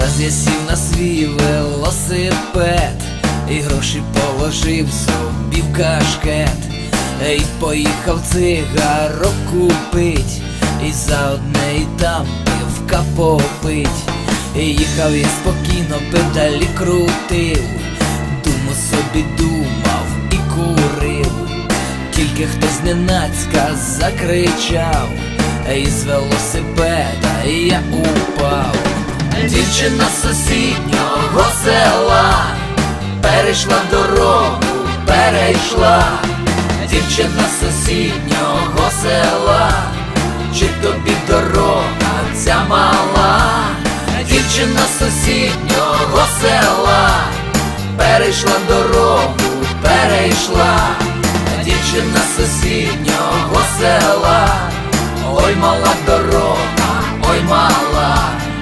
Раз я сів на свій велосипед і гроші положив собі в кашкет, і поїхав цигарок купить, і заодне і там пивка попить. І їхав я спокійно, педалі крутив, думав собі, думав і курив. Тільки хтось зненацька закричав, із велосипеда я упав. Дівчина з сусіднього села перейшла дорогу, перейшла. Дівчина з сусіднього села, чи тобі дорога ця мала? Дівчина з сусіднього села перейшла дорогу, перейшла. Дівчина з сусіднього села, ой мала дорога, ой мала.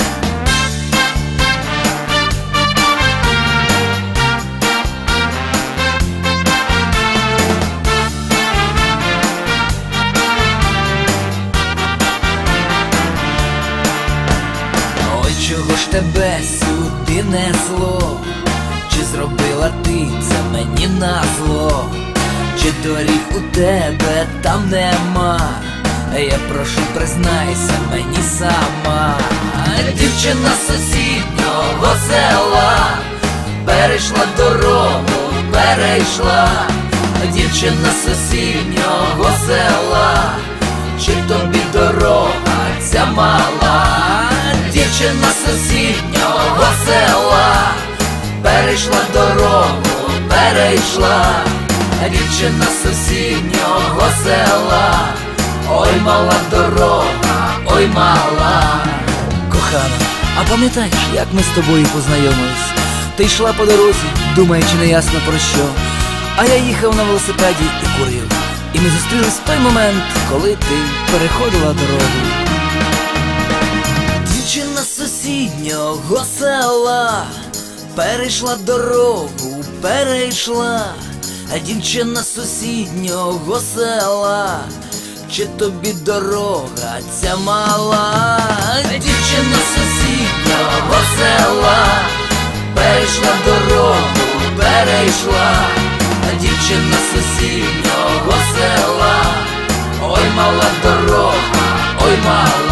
Чого ж тебе сюди несло? Чи зробила ти це мені назло? Чи доріг у тебе там нема? Я прошу, признайся мені сама. Дівчина з сусіднього села перейшла дорогу, перейшла. Дівчина з сусіднього села, чи тобі дорога ця мала? Дівчина з сусіднього села перейшла дорогу, перейшла. Дівчина з сусіднього села, ой мала дорога, ой мала. Кохана, а пам'ятаєш, як ми з тобою познайомились? Ти йшла по дорозі, думаючи неясно про що, а я їхав на велосипеді і курив. І ми зустрілись в той момент, коли ти переходила дорогу. Дівчина з сусіднього села перейшла дорогу, перейшла. Дівчина з сусіднього села, чи тобі дорога ця мала? Дівчина з сусіднього села перейшла дорогу, перейшла. Дівчина з сусіднього села, ой мала дорога, ой мала.